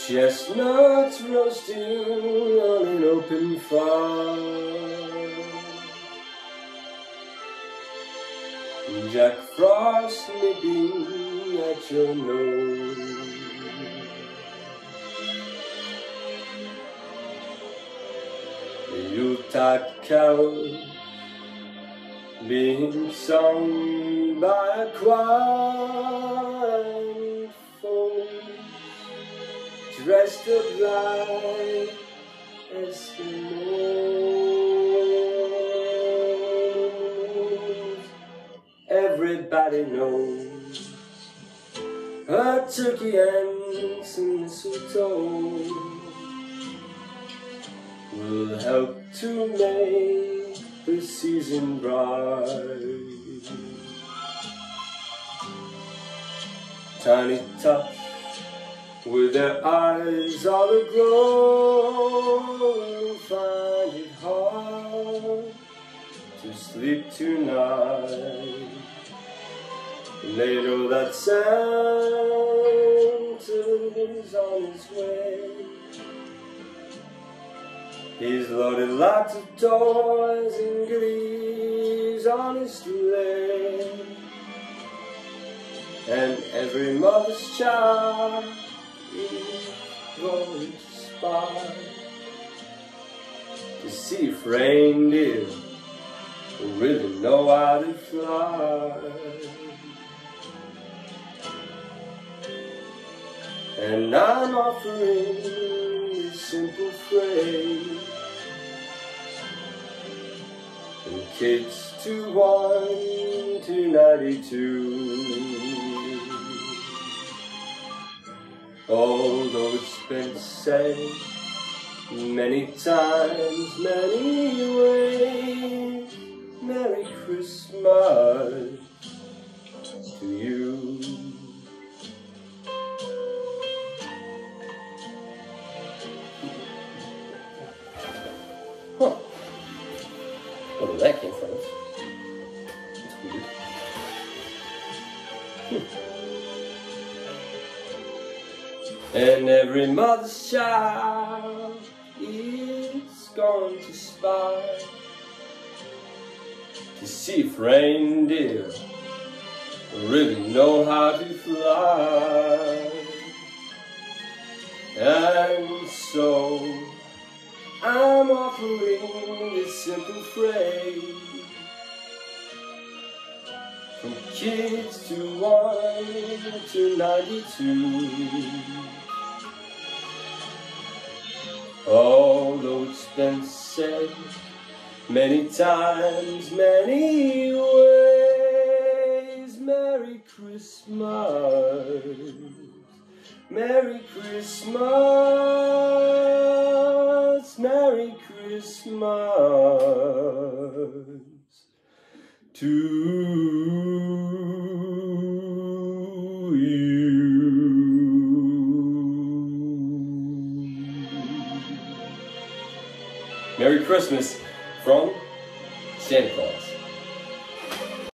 Chestnuts roasting on an open fire, Jack Frost nipping at your nose. The Yuletide carol being sung by a choir, dressed up like Eskimos. Everybody knows a turkey and some mistletoe will help to make the season bright. Tiny tots with their eyes all aglow will find it hard to sleep tonight. They know that Santa's on his way. He's loaded lots of toys and goodies on his sleigh, and every mother's child is going to spy to see if reindeer really know how to fly. And I'm offering this simple phrase from kids to 1 to 92. Although it's been said many times, many ways, Merry Christmas to you. Huh. Where did that came from? That's weird. And every mother's child is going to spy to see if reindeer really know how to fly. And so I'm offering this simple phrase from kids to 1 to 92. Although it's been said many times, many ways, Merry Christmas, Merry Christmas, Merry Christmas to you. Merry Christmas from Santa Claus.